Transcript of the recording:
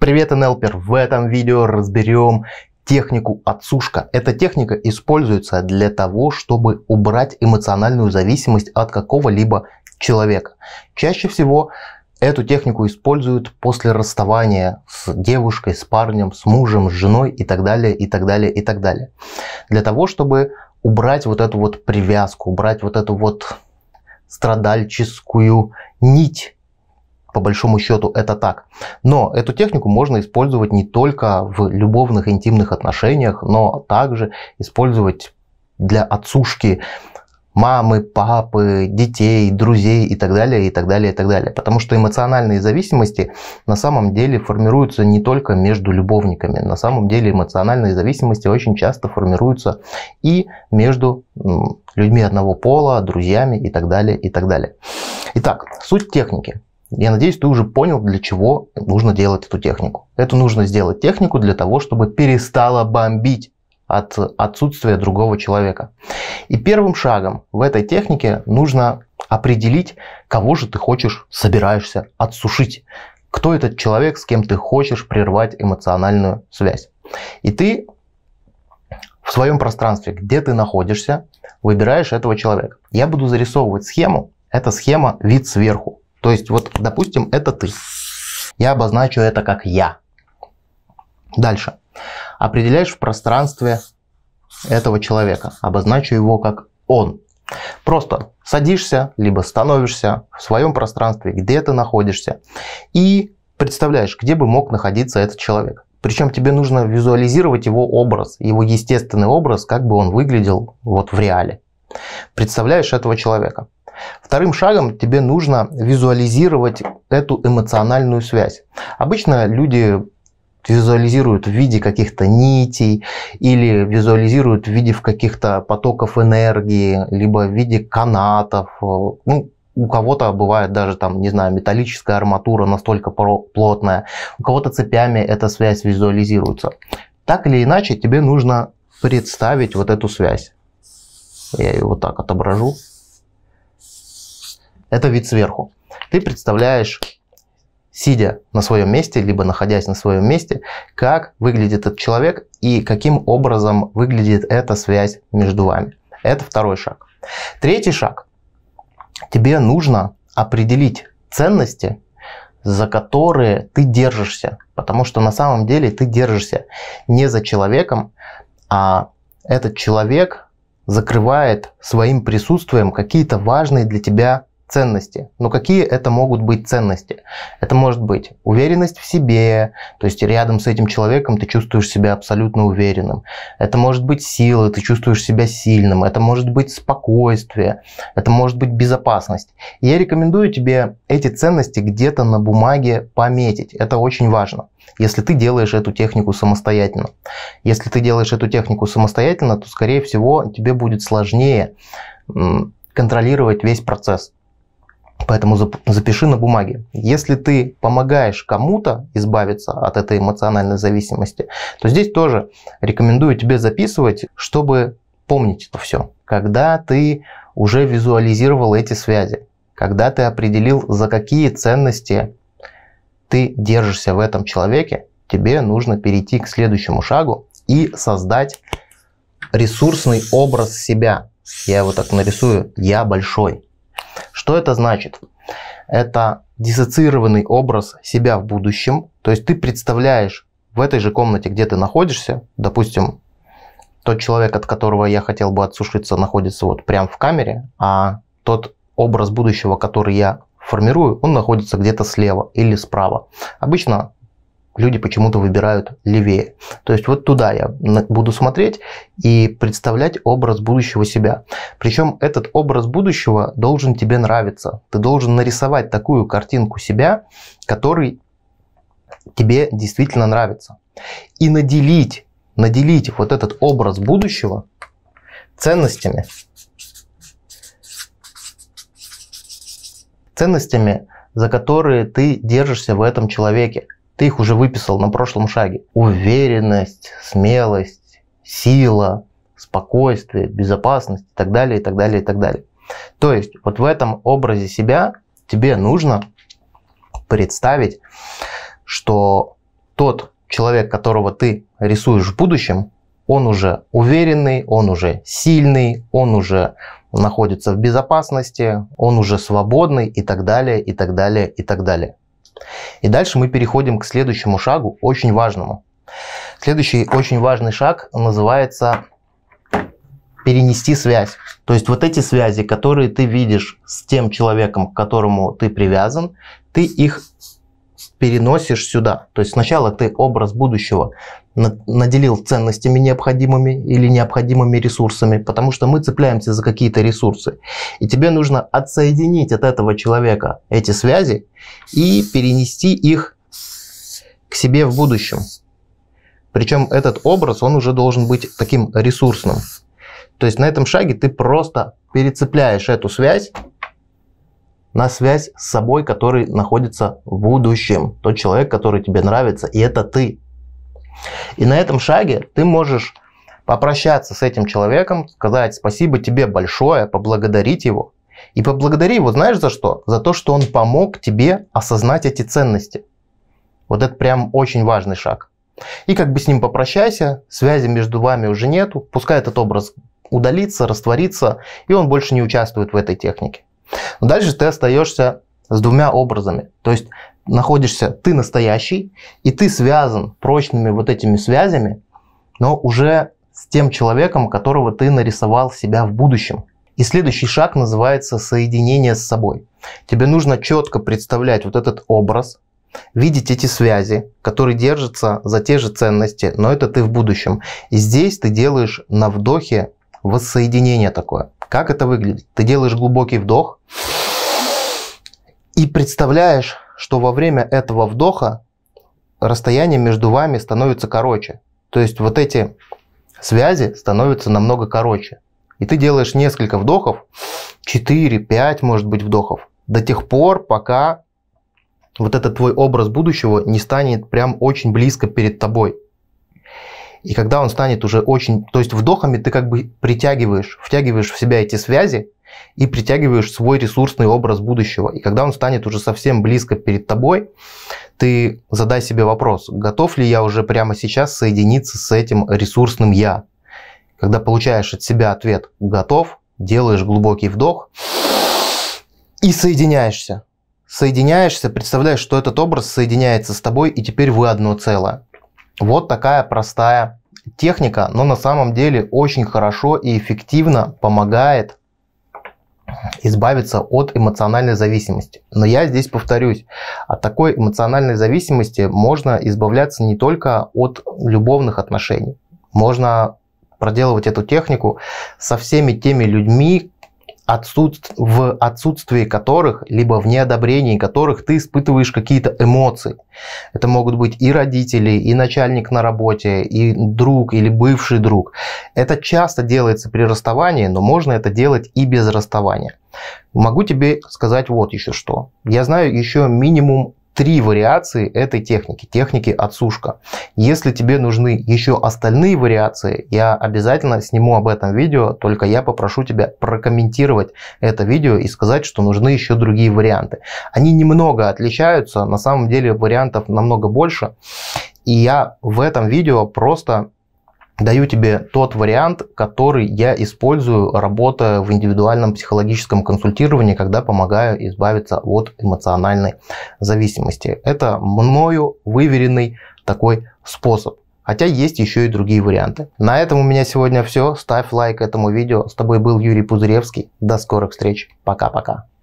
Привет, НЛПер! В этом видео разберем технику отсушка. Эта техника используется для того, чтобы убрать эмоциональную зависимость от какого-либо человека. Чаще всего эту технику используют после расставания с девушкой, с парнем, с мужем, с женой и так далее, и так далее, и так далее. Для того, чтобы убрать вот эту вот привязку, убрать вот эту вот страдальческую нить. По большому счету это так. Но эту технику можно использовать не только в любовных интимных отношениях, но также использовать для отсушки мамы, папы, детей, друзей и так далее, и так далее, и так далее. Потому что эмоциональные зависимости на самом деле формируются не только между любовниками. На самом деле эмоциональные зависимости очень часто формируются и между людьми одного пола, друзьями и так далее, и так далее. Итак, суть техники. Я надеюсь, ты уже понял, для чего нужно делать эту технику. Это нужно сделать технику для того, чтобы перестало бомбить от отсутствия другого человека. И первым шагом в этой технике нужно определить, кого же ты собираешься отсушить. Кто этот человек, с кем ты хочешь прервать эмоциональную связь. И ты в своем пространстве, где ты находишься, выбираешь этого человека. Я буду зарисовывать схему. Эта схема вид сверху. То есть, вот, допустим, это ты. Я обозначу это как я. Дальше. Определяешь в пространстве этого человека. Обозначу его как он. Просто садишься, либо становишься в своем пространстве, где ты находишься. И представляешь, где бы мог находиться этот человек. Причем тебе нужно визуализировать его образ, его естественный образ, как бы он выглядел вот в реале. Представляешь этого человека. Вторым шагом тебе нужно визуализировать эту эмоциональную связь. Обычно люди визуализируют в виде каких-то нитей или визуализируют в виде каких-то потоков энергии, либо в виде канатов. Ну, у кого-то бывает даже там, не знаю, металлическая арматура настолько плотная, у кого-то цепями эта связь визуализируется. Так или иначе, тебе нужно представить вот эту связь. Я ее вот так отображу. Это вид сверху. Ты представляешь, сидя на своем месте, либо находясь на своем месте, как выглядит этот человек и каким образом выглядит эта связь между вами. Это второй шаг. Третий шаг. Тебе нужно определить ценности, за которые ты держишься. Потому что на самом деле ты держишься не за человеком, а этот человек закрывает своим присутствием какие-то важные для тебя ценности. Но какие это могут быть ценности? Это может быть уверенность в себе, то есть рядом с этим человеком ты чувствуешь себя абсолютно уверенным. Это может быть сила, ты чувствуешь себя сильным. Это может быть спокойствие, это может быть безопасность. И я рекомендую тебе эти ценности где-то на бумаге пометить. Это очень важно, если ты делаешь эту технику самостоятельно. Если ты делаешь эту технику самостоятельно, то, скорее всего, тебе будет сложнее контролировать весь процесс. Поэтому запиши на бумаге. Если ты помогаешь кому-то избавиться от этой эмоциональной зависимости, то здесь тоже рекомендую тебе записывать, чтобы помнить это все. Когда ты уже визуализировал эти связи, когда ты определил, за какие ценности ты держишься в этом человеке, тебе нужно перейти к следующему шагу и создать ресурсный образ себя. Я его так нарисую. Я большой. Что это значит? Это диссоциированный образ себя в будущем. То есть ты представляешь в этой же комнате, где ты находишься, допустим, тот человек, от которого я хотел бы отсушиться, находится вот прямо в камере, а тот образ будущего, который я формирую, он находится где-то слева или справа. Обычно люди почему-то выбирают левее. То есть вот туда я буду смотреть и представлять образ будущего себя. Причем этот образ будущего должен тебе нравиться. Ты должен нарисовать такую картинку себя, который тебе действительно нравится. И наделить вот этот образ будущего ценностями. Ценностями, за которые ты держишься в этом человеке. Ты их уже выписал на прошлом шаге. Уверенность, смелость, сила, спокойствие, безопасность и так далее, и так далее, и так далее. То есть вот в этом образе себя тебе нужно представить, что тот человек, которого ты рисуешь в будущем, он уже уверенный, он уже сильный, он уже находится в безопасности, он уже свободный и так далее, и так далее, и так далее. И дальше мы переходим к следующему шагу, очень важному. Следующий очень важный шаг называется перенести связь. То есть вот эти связи, которые ты видишь с тем человеком, к которому ты привязан, ты их переносишь сюда. То есть сначала ты образ будущего наделил ценностями необходимыми или необходимыми ресурсами, потому что мы цепляемся за какие-то ресурсы. И тебе нужно отсоединить от этого человека эти связи и перенести их к себе в будущем. Причем этот образ, он уже должен быть таким ресурсным. То есть на этом шаге ты просто перецепляешь эту связь на связь с собой, который находится в будущем. Тот человек, который тебе нравится, и это ты. И на этом шаге ты можешь попрощаться с этим человеком, сказать спасибо тебе большое, поблагодарить его. И поблагодари его, знаешь за что? За то, что он помог тебе осознать эти ценности. Вот это прям очень важный шаг. И как бы с ним попрощайся, связи между вами уже нету, пускай этот образ удалится, растворится, и он больше не участвует в этой технике. Но дальше ты остаешься с двумя образами. То есть находишься ты настоящий, и ты связан прочными вот этими связями, но уже с тем человеком, которого ты нарисовал себя в будущем. И следующий шаг называется соединение с собой. Тебе нужно четко представлять вот этот образ, видеть эти связи, которые держатся за те же ценности, но это ты в будущем. И здесь ты делаешь на вдохе воссоединение такое. Как это выглядит? Ты делаешь глубокий вдох и представляешь, что во время этого вдоха расстояние между вами становится короче. То есть вот эти связи становятся намного короче. И ты делаешь несколько вдохов, 4-5, может быть, вдохов, до тех пор, пока вот этот твой образ будущего не станет прям очень близко перед тобой. И когда он станет уже очень... То есть вдохами ты как бы втягиваешь в себя эти связи и притягиваешь свой ресурсный образ будущего. И когда он станет уже совсем близко перед тобой, ты задай себе вопрос, готов ли я уже прямо сейчас соединиться с этим ресурсным «я». Когда получаешь от себя ответ «готов», делаешь глубокий вдох и соединяешься. Соединяешься, представляешь, что этот образ соединяется с тобой, и теперь вы одно целое. Вот такая простая техника, но на самом деле очень хорошо и эффективно помогает избавиться от эмоциональной зависимости. Но я здесь повторюсь, от такой эмоциональной зависимости можно избавляться не только от любовных отношений. Можно проделывать эту технику со всеми теми людьми, в отсутствии которых, либо в неодобрении которых ты испытываешь какие-то эмоции. Это могут быть и родители, и начальник на работе, и друг, или бывший друг. Это часто делается при расставании, но можно это делать и без расставания. Могу тебе сказать вот еще что. Я знаю еще минимум 3 вариации этой техники отсушка. Если тебе нужны еще остальные вариации, я обязательно сниму об этом видео, только я попрошу тебя прокомментировать это видео и сказать, что нужны еще другие варианты. Они немного отличаются, на самом деле вариантов намного больше, и я в этом видео просто даю тебе тот вариант, который я использую, работая в индивидуальном психологическом консультировании, когда помогаю избавиться от эмоциональной зависимости. Это мною выверенный такой способ. Хотя есть еще и другие варианты. На этом у меня сегодня все. Ставь лайк этому видео. С тобой был Юрий Пузыревский. До скорых встреч. Пока-пока.